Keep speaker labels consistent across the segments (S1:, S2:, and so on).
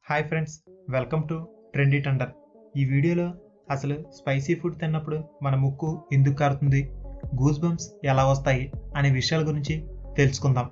S1: Hi friends, welcome to trendy thunder. ఈ వీడియోలో అసలు స్పైసీ ఫుడ్ తిన్నప్పుడు మన ముక్కు ఎందుకు కారుతుంది, గూస్ బంప్స్ ఎలా వస్తాయి అనే విషయాల గురించి తెలుసుకుందాం.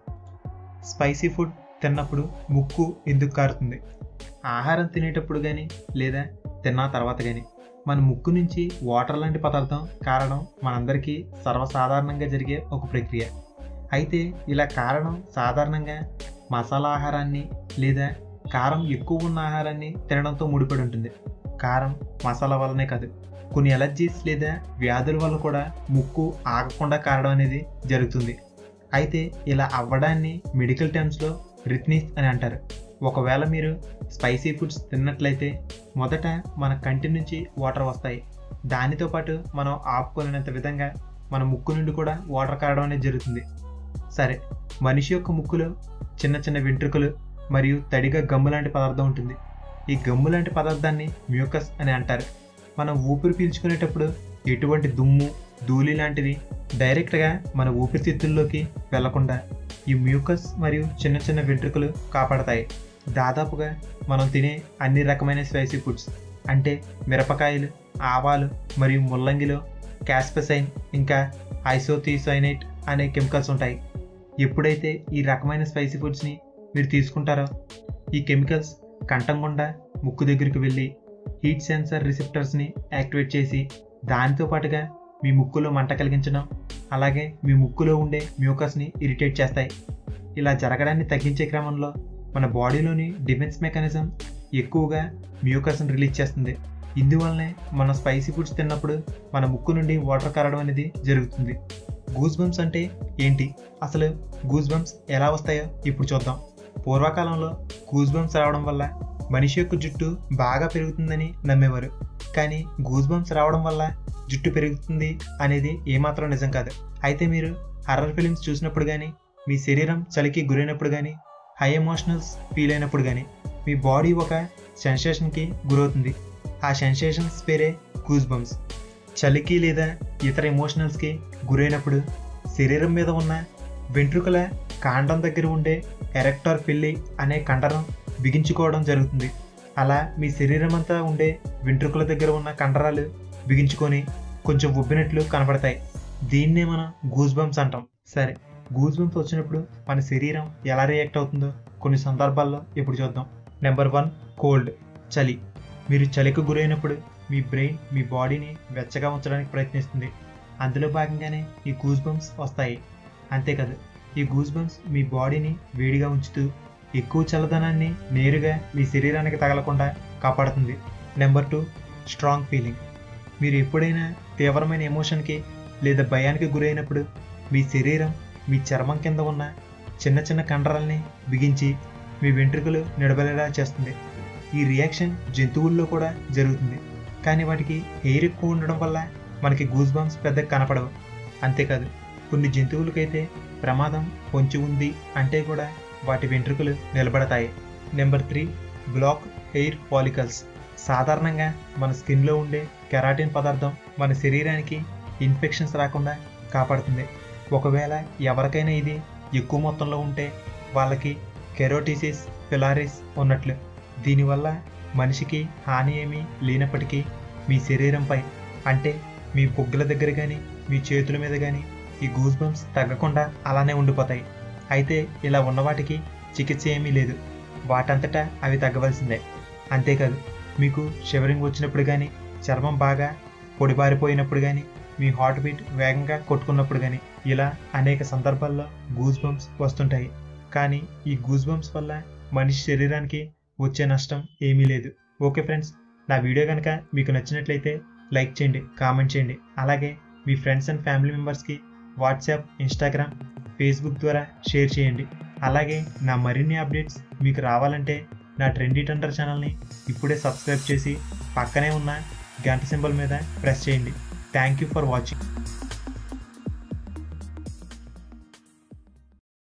S1: స్పైసీ ఫుడ్ తిన్నప్పుడు ముక్కు ఎందుకు కారుతుంది? ఆహారం తినేటప్పుడు కానీ లేదా తిన్న తర్వాత కానీ మన ముక్కు నుంచి వాటర్ లాంటి పదార్థం కారడం మనందరికీ సర్వసాధారణంగా జరిగే ఒక ప్రక్రియ. అయితే ఇలా కారణం సాధారణంగా మసాలా ఆహారాన్ని లేదా కారం ఎక్కువ ఉన్న ఆహారాన్ని తినడంతో ముడిపడి ఉంటుంది. కారం, మసాలా వల్లనే కాదు, కొన్ని ఎలర్జీస్ లేదా వ్యాధుల వల్ల కూడా ముక్కు ఆగకుండా కారడం అనేది జరుగుతుంది. అయితే ఇలా అవ్వడాన్ని మెడికల్ టర్మ్స్లో రిత్నిస్ అని అంటారు. ఒకవేళ మీరు స్పైసీ ఫుడ్స్ తిన్నట్లయితే మొదట మన కంటి నుంచి వాటర్ వస్తాయి. దానితో పాటు మనం ఆపుకోలేనంత విధంగా మన ముక్కు నుండి కూడా వాటర్ కారడం అనేది జరుగుతుంది. సరే, మనిషి యొక్క ముక్కులో చిన్న చిన్న వెంట్రుకలు మరియు తడిగా గమ్ము లాంటి పదార్థం ఉంటుంది. ఈ గమ్ము లాంటి పదార్థాన్ని మ్యూకస్ అని అంటారు. మనం ఊపిరి పీల్చుకునేటప్పుడు ఎటువంటి దుమ్ము, ధూళి లాంటివి డైరెక్ట్గా మన ఊపిరితిత్తుల్లోకి వెళ్లకుండా ఈ మ్యూకస్ మరియు చిన్న చిన్న వెంట్రుకలు కాపాడతాయి. దాదాపుగా మనం తినే అన్ని రకమైన స్పైసీ ఫుడ్స్ అంటే మిరపకాయలు, ఆవాలు మరియు ముల్లంగిలో క్యాస్పెసైన్ ఇంకా ఐసోథియోసైనేట్ అనే కెమికల్స్ ఉంటాయి. ఎప్పుడైతే ఈ రకమైన స్పైసీ ఫుడ్స్ని మీరు తీసుకుంటారో ఈ కెమికల్స్ కంఠం గుండా ముక్కు దగ్గరికి వెళ్ళి హీట్ సెన్సార్ రిసెప్టర్స్ని యాక్టివేట్ చేసి దానితో పాటుగా మీ ముక్కులో మంట కలిగించడం, అలాగే మీ ముక్కులో ఉండే మ్యూకస్ని ఇరిటేట్ చేస్తాయి. ఇలా జరగడాన్ని తగ్గించే క్రమంలో మన బాడీలోని డిఫెన్స్ మెకానిజం ఎక్కువగా మ్యూకస్ని రిలీజ్ చేస్తుంది. ఇందువల్లనే మనం స్పైసీ ఫుడ్స్ తిన్నప్పుడు మన ముక్కు నుండి వాటర్ కారడం అనేది జరుగుతుంది. గూస్ బంప్స్ అంటే ఏంటి, అసలు గూస్ బంప్స్ ఎలా వస్తాయో ఇప్పుడు చూద్దాం. పూర్వకాలంలో గూస్ బంప్స్ రావడం వల్ల మనిషి యొక్క జుట్టు బాగా పెరుగుతుందని నమ్మేవారు. కానీ గూస్ బంప్స్ రావడం వల్ల జుట్టు పెరుగుతుంది అనేది ఏమాత్రం నిజం కాదు. అయితే మీరు హర్రర్ ఫిలిమ్స్ చూసినప్పుడు కానీ, మీ శరీరం చలికి గురైనప్పుడు కానీ, హై ఎమోషనల్స్ ఫీల్ అయినప్పుడు కానీ మీ బాడీ ఒక సెన్సేషన్కి గురవుతుంది. ఆ సెన్సేషన్స్ పేరే గూస్ బంప్స్. చలికి లేదా ఇతర ఎమోషనల్స్కి గురైనప్పుడు శరీరం మీద ఉన్న వెంట్రుకల కాండం దగ్గర ఉండే ఎరెక్టార్ పిల్లి అనే కండరం బిగించుకోవడం జరుగుతుంది. అలా మీ శరీరం అంతా ఉండే వెంట్రుకల దగ్గర ఉన్న కండరాలు బిగించుకొని కొంచెం ఉబ్బినట్లు కనపడతాయి. దీన్నే మనం గూస్ బంప్స్ అంటాం. సరే, గూస్ బంప్స్ వచ్చినప్పుడు మన శరీరం ఎలా రియాక్ట్ అవుతుందో కొన్ని సందర్భాల్లో ఇప్పుడు చూద్దాం. నెంబర్ 1, కోల్డ్, చలి. మీరు చలికి గురైనప్పుడు మీ బ్రెయిన్ మీ బాడీని వెచ్చగా ఉంచడానికి ప్రయత్నిస్తుంది. అందులో భాగంగానే ఈ గూస్ బంప్స్ వస్తాయి. అంతేకాదు, ఈ గూస్ బంప్స్ మీ బాడీని వేడిగా ఉంచుతూ ఎక్కువ చల్లదనాన్ని నేరుగా మీ శరీరానికి తగలకుండా కాపాడుతుంది. Number 2, strong feeling. మీరు ఎప్పుడైనా తీవ్రమైన ఎమోషన్కి లేదా భయానికి గురైనప్పుడు మీ శరీరం మీ చర్మం కింద ఉన్న చిన్న చిన్న కండరాల్ని బిగించి మీ వెంట్రుకలు నిడబడేలా చేస్తుంది. ఈ రియాక్షన్ జంతువుల్లో కూడా జరుగుతుంది. కానీ వాటికి హెయిర్ ఎక్కువ ఉండడం వల్ల మనకి గూస్ బంప్స్ పెద్దగా కనపడవు. అంతేకాదు, కొన్ని జంతువులకైతే ప్రమాదం పొంచి ఉంది అంటే కూడా వాటి వెంట్రుకలు నిలబడతాయి. Number 3, black hair follicles. సాధారణంగా మన స్కిన్లో ఉండే కెరాటిన్ పదార్థం మన శరీరానికి ఇన్ఫెక్షన్స్ రాకుండా కాపాడుతుంది. ఒకవేళ ఎవరికైనా ఇది ఎక్కువ మొత్తంలో ఉంటే వాళ్ళకి కెరోటిసిస్ పిలారిస్ ఉన్నట్లు. దీనివల్ల మనిషికి హాని ఏమీ లేనప్పటికీ మీ శరీరంపై అంటే మీ బొగ్గల దగ్గర కానీ మీ చేతుల మీద కానీ ఈ గూస్ బంప్స్ తగ్గకుండా అలానే ఉండిపోతాయి. అయితే ఇలా ఉన్నవాటికి చికిత్స ఏమీ లేదు, వాటంతటా అవి తగ్గవలసిందే. అంతేకాదు, మీకు షివరింగ్ వచ్చినప్పుడు కానీ, చర్మం బాగా పొడిబారిపోయినప్పుడు కానీ, మీ హార్ట్ బీట్ వేగంగా కొట్టుకున్నప్పుడు కానీ ఇలా అనేక సందర్భాల్లో గూస్ బంప్స్ వస్తుంటాయి. కానీ ఈ గూస్ బంప్స్ వల్ల మనిషి శరీరానికి వచ్చే నష్టం ఏమీ లేదు. ఓకే ఫ్రెండ్స్, నా వీడియో కనుక మీకు నచ్చినట్లయితే లైక్ చేయండి, కామెంట్ చేయండి. అలాగే మీ ఫ్రెండ్స్ అండ్ ఫ్యామిలీ మెంబర్స్కి వాట్సాప్, ఇన్స్టాగ్రామ్, ఫేస్బుక్ ద్వారా షేర్ చేయండి. అలాగే నా మరిన్ని అప్డేట్స్ మీకు రావాలంటే నా ట్రెండీ టండర్ ఛానల్ని ఇప్పుడే సబ్స్క్రైబ్ చేసి పక్కనే ఉన్న గంట సింబల్ మీద ప్రెస్ చేయండి. Thank you for watching.